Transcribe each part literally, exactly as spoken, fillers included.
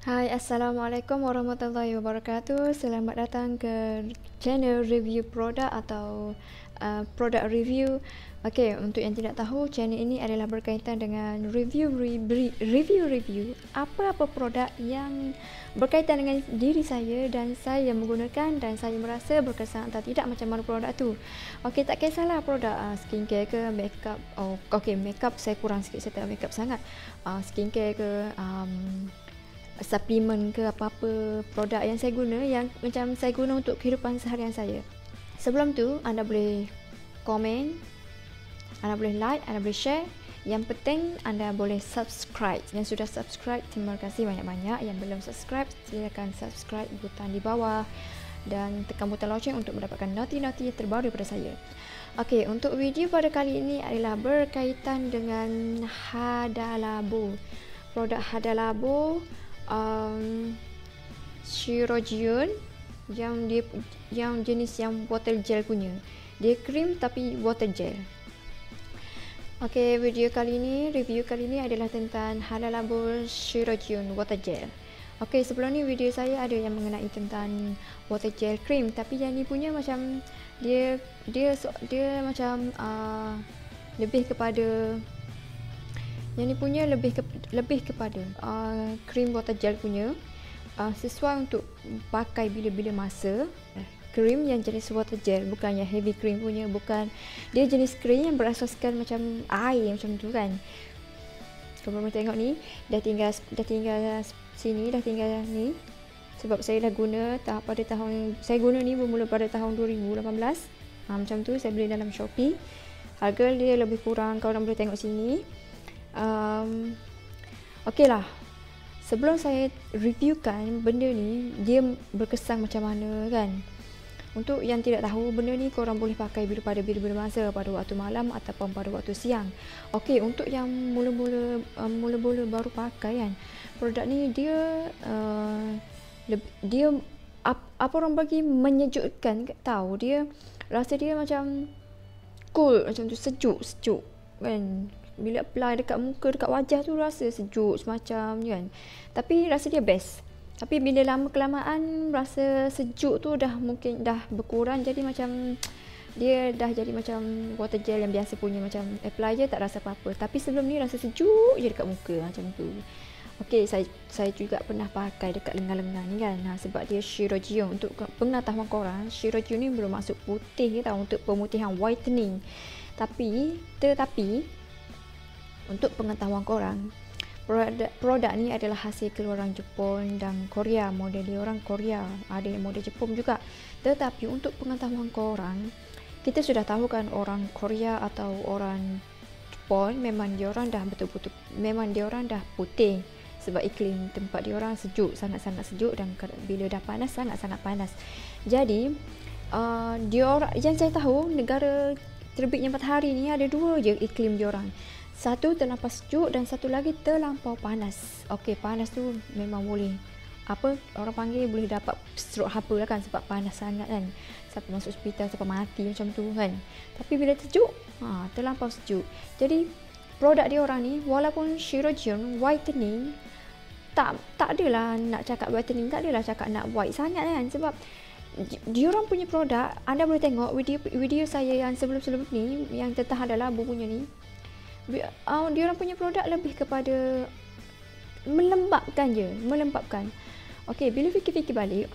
Hai, Assalamualaikum warahmatullahi wabarakatuh. Selamat datang ke channel review produk atau uh, produk review. Okey, untuk yang tidak tahu, channel ini adalah berkaitan dengan review review-review apa-apa produk yang berkaitan dengan diri saya dan saya menggunakan dan saya merasa berkesan atau tidak macam mana produk tu. Okey, tak kisahlah produk uh, skincare ke makeup. Oh, okey, makeup saya kurang sikit, saya tak makeup sangat. Uh, skincare ke um, suplemen ke apa-apa produk yang saya guna yang macam saya guna untuk kehidupan seharian saya. Sebelum tu anda boleh komen, anda boleh like, anda boleh share. Yang penting anda boleh subscribe. Yang sudah subscribe, terima kasih banyak-banyak. Yang belum subscribe, silakan subscribe butang di bawah dan tekan butang loceng untuk mendapatkan noti-noti terbaru daripada saya. Okey, untuk video pada kali ini adalah berkaitan dengan Hada Labo. Produk Hada Labo Um, Shirojiun yang dia yang jenis yang botol gel punya. Dia krim tapi botol gel. Okey, video kali ini, review kali ini adalah tentang Hada Labo Shirojiun botol gel. Okey, sebelum ni video saya ada yang mengenai tentang botol gel krim, tapi yang ni punya macam dia dia dia macam uh, lebih kepada yang ni punya lebih ke, lebih kepada uh, krim botol gel punya uh, sesuai untuk pakai bila-bila masa. Krim yang jenis botol gel, bukan yang heavy cream punya, bukan. Dia jenis krim yang berasaskan macam air macam tu kan. Kalau korang tengok ni, dah tinggal dah tinggal sini, dah tinggal ni. Sebab saya dah guna tak pada tahun saya guna ni bermula pada tahun dua ribu lapan belas. Ha, macam tu saya beli dalam Shopee. Harga dia lebih kurang, kau orang boleh tengok sini. Um, Okey lah, sebelum saya reviewkan benda ni, dia berkesan macam mana kan. Untuk yang tidak tahu, benda ni korang boleh pakai bila pada bila-bila masa, pada waktu malam ataupun pada waktu siang. Okey, untuk yang mula-mula um, mula-mula baru pakai kan, produk ni dia uh, lebih, dia ap, apa orang bagi menyejukkan, tahu dia rasa dia macam cool, macam tu, sejuk sejuk kan. Bila apply dekat muka, dekat wajah tu rasa sejuk semacam kan. Tapi rasa dia best. Tapi bila lama kelamaan rasa sejuk tu dah mungkin dah berkurang, jadi macam dia dah jadi macam water gel yang biasa punya, macam apply je tak rasa apa-apa. Tapi sebelum ni rasa sejuk je dekat muka macam tu. Okey, saya saya juga pernah pakai dekat lengan-lengan ni kan. Ha, sebab dia Shirojiun. Untuk pengetahuan korang, Shirojiun ni bermaksud putih tau, untuk pemutihan, whitening. Tapi tetapi untuk pengetahuan korang, produk, produk ni adalah hasil keluaran Jepun dan Korea. Model dia orang Korea, ada yang model Jepun juga. Tetapi untuk pengetahuan korang, kita sudah tahu kan orang Korea atau orang Jepun memang dia orang dah betul-betul, memang dia orang dah putih. Sebab iklim tempat dia orang sejuk, sangat-sangat sejuk, dan bila dah panas, sangat-sangat panas. Jadi uh, dia orang, yang saya tahu, negara terbitnya matahari ni ada dua je iklim dia orang. Satu terlampau sejuk dan satu lagi terlampau panas. Okey, panas tu memang boleh, apa orang panggil, boleh dapat stroke apa lah kan, sebab panas sangat kan. Sampai masuk hospital, sampai mati macam tu kan. Tapi bila sejuk, ha, terlampau sejuk. Jadi produk dia orang ni, walaupun Shirojiun whitening, tak tak adalah nak cakap whitening, tak adalah cakap nak white sangat kan. Sebab dia orang punya produk, anda boleh tengok video video saya yang sebelum-sebelum ni, yang tentang adalah bubunya ni. Uh, dia orang punya produk lebih kepada melembapkan je, melembapkan. Okey, bila fikir-fikir balik,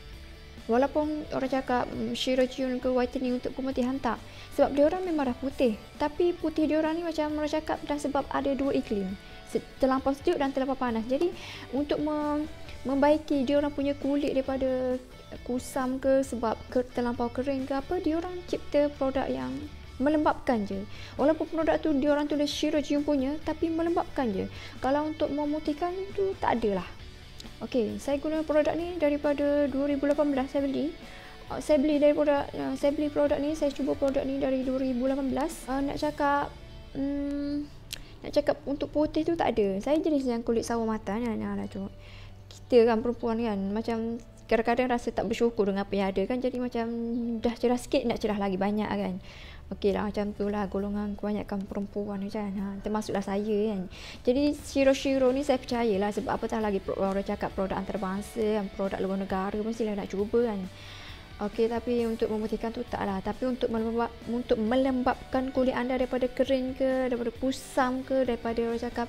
walaupun orang cakap um, Shirojiun ke whitening untuk pemutihan, tak. Sebab dia orang memang dah putih, tapi putih dia orang ni macam orang cakap dah sebab ada dua iklim, terlampau sejuk dan terlampau panas. Jadi untuk mem membaiki dia orang punya kulit daripada kusam ke sebab ke, terlampau kering ke apa, dia orang cipta produk yang melembapkan je. Walaupun produk tu dia orang tulis Shirojiun punya, tapi melembapkan je. Kalau untuk memutihkan tu tak adalah. Okey, saya guna produk ni daripada dua ribu lapan belas saya beli. Uh, saya beli dari produk uh, saya beli produk ni, saya cuba produk ni dari dua ribu lapan belas. Uh, nak cakap um, nak cakap untuk putih tu tak ada. Saya jenis yang kulit sawo matang kan. Nah, lah tu. Kita kan perempuan kan, macam kadang-kadang rasa tak bersyukur dengan apa yang ada kan. Jadi macam dah cerah sikit, nak cerah lagi banyak kan. Okey lah, macam tu lah golongan kebanyakan perempuan kan. Ha, termasuklah saya kan. Jadi Shiro-Shiro ni saya percayalah sebab apatah lagi orang cakap produk antarabangsa, produk luar negara mestilah nak cuba kan. Okey, tapi untuk memutihkan tu taklah. Tapi untuk melembab, untuk melembabkan kulit anda daripada kering ke, daripada kusam ke, daripada orang cakap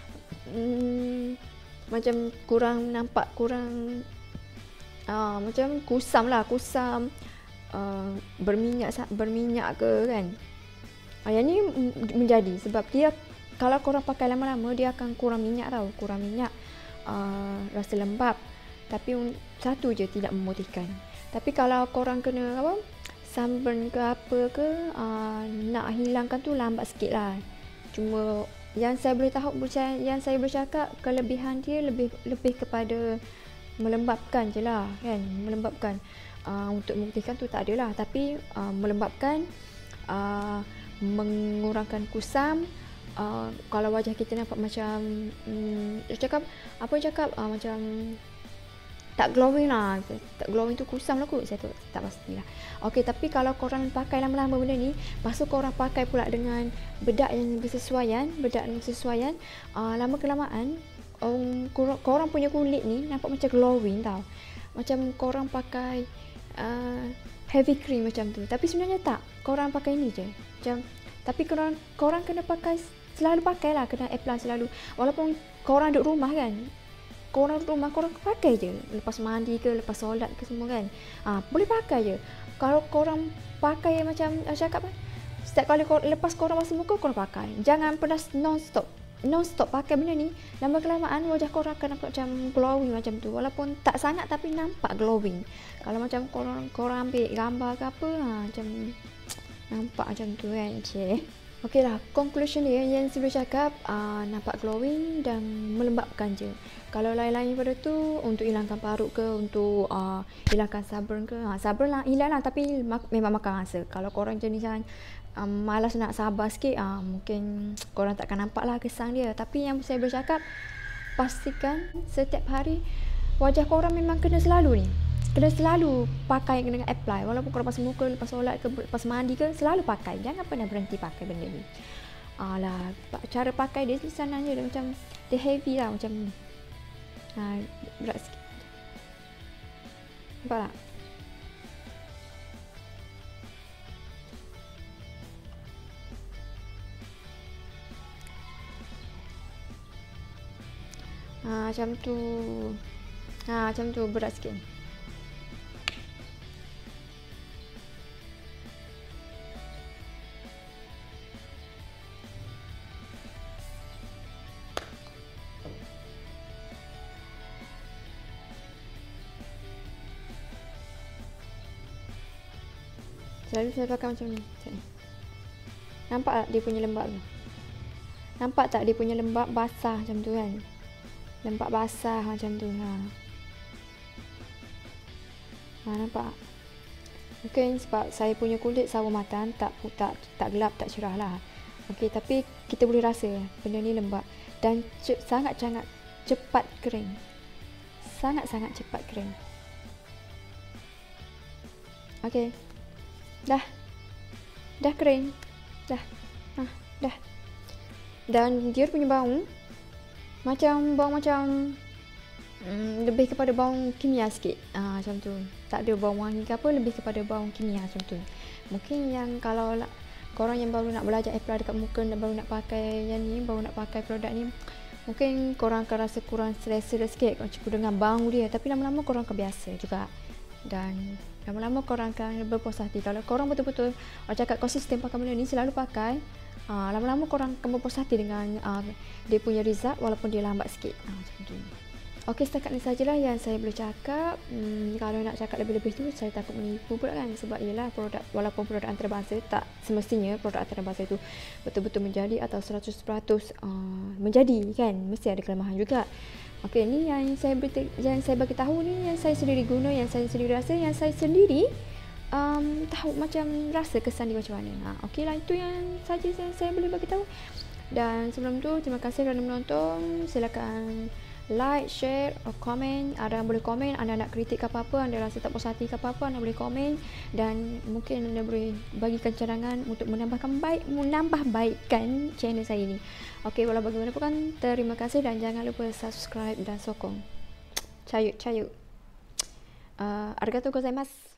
hmm, macam kurang nampak kurang uh, macam kusam lah, kusam Uh, berminyak berminyak ke kan. Uh, yang ni menjadi sebab dia kalau korang pakai lama-lama dia akan kurang minyak tau, kurang minyak, uh, rasa lembap. Tapi um, satu je tidak memutihkan. Tapi kalau korang kena apa sunburn ke apa ke, uh, nak hilangkan tu lambat sikit lah. Cuma yang saya boleh tahu, yang saya boleh cakap kelebihan dia lebih lebih kepada melembabkan je lah kan, melembabkan. Uh, untuk memutihkan tu tak adalah, tapi uh, melembabkan, uh, mengurangkan kusam. Uh, kalau wajah kita nampak macam um, cakap apa cakap uh, macam tak glowing lah, tak glowing tu kusam lah kot, saya tu, tak pastilah. Okey, tapi kalau korang pakai lama-lama benda ni, lepas tu korang pakai pula dengan bedak yang bersesuaian, bedak yang bersesuaian, uh, lama kelamaan um, korang, korang punya kulit ni nampak macam glowing tau. Macam korang pakai uh, heavy cream macam tu, tapi sebenarnya tak, korang pakai ni je macam. Tapi korang, korang kena pakai, selalu pakai lah, kena apply selalu. Walaupun korang duduk rumah kan, korang duduk rumah, korang pakai je lepas mandi ke, lepas solat ke semua kan, ha, boleh pakai je. Kalau korang pakai macam uh, cakap kan, setiap kali korang, lepas korang basuh muka korang pakai, jangan pernah non-stop non-stop pakai benda ni. Lama kelamaan wajah korang akan nampak macam glowing macam tu, walaupun tak sangat tapi nampak glowing. Kalau macam korang korang ambil gambar ke apa, ha, macam nampak macam tu kan. Cik. Okey lah, conclusion dia yang saya boleh cakap, uh, nampak glowing dan melembabkan je. Kalau lain-lain pada tu untuk hilangkan parut ke, untuk uh, hilangkan sunburn ke, ha, sunburn lah hilang lah, tapi mak- memang makan masa. Kalau korang jenis yang um, malas nak sabar sikit, uh, mungkin korang takkan nampak lah kesan dia. Tapi yang saya boleh cakap, pastikan setiap hari wajah korang memang kena selalu ni, kena selalu pakai dengan apply. Walaupun korang basuh muka, lepas solat ke, lepas mandi ke, selalu pakai. Jangan pernah berhenti pakai benda ni. Alah, cara pakai dia sebenarnya dia macam dia heavy lah, macam ni. Ha, berat sikit. Nampak tak? Ha, macam tu. Ha, macam tu, berat sikit. Selalu saya pakai macam ni. Nampak tak dia punya lembab tu? Nampak tak dia punya lembab basah macam tu kan? Lembab basah macam tu. Ha. Ha, nampak? Mungkin sebab saya punya kulit sawo matang, tak tak tak gelap, tak cerah lah. Okey, tapi kita boleh rasa benda ni lembab dan ce- sangat-sangat cepat kering. Sangat-sangat cepat kering. Okey. Dah. Dah kering. Dah. Ha, dah. Dan dia punya bau macam bau macam mm, lebih kepada bau kimia sikit. Ah, macam tu. Tak ada bau wangi ke apa, lebih kepada bau kimia macam tu. Mungkin yang kalau la, korang yang baru nak belajar apply dekat muka dan baru nak pakai yang ni, baru nak pakai produk ni, mungkin korang akan rasa kurang selesa sikit macam dengan bau dia, tapi lama-lama korang akan biasa juga. Dan lama-lama korang akan berpuas hati. Kalau korang betul-betul orang cakap konsisten pakai benda ni, selalu pakai, uh, lama-lama korang akan berpuas hati dengan uh, dia punya result walaupun dia lambat sikit. uh, Macam tu. Okey, setakat ni sajalah yang saya boleh cakap. hmm, Kalau nak cakap lebih-lebih tu, saya takut menipu pula kan. Sebab ialah produk, walaupun produk antarabangsa, tak semestinya produk antarabangsa itu betul-betul menjadi atau seratus peratus uh, menjadi kan. Mesti ada kelemahan juga. Okey, ni yang saya beri, yang saya bagi tahu ni, yang saya sendiri guna, yang saya sendiri rasa, yang saya sendiri um, tahu macam rasa kesan dia macam mana. Ha, okeylah, itu yang saja yang saya boleh bagi tahu. Dan sebelum tu, terima kasih kerana menonton. Silakan like, share, komen. Ada yang boleh komen, anda nak kritik ke apa-apa, anda rasa tak puas hati ke apa-apa, anda boleh komen. Dan mungkin anda boleh bagikan cadangan untuk menambahkan baik, menambah baikkan channel saya ni. Okey, walau bagaimanapun kan, terima kasih dan jangan lupa subscribe dan sokong. Cayut, cayut. Uh, arigatou gozaimasu.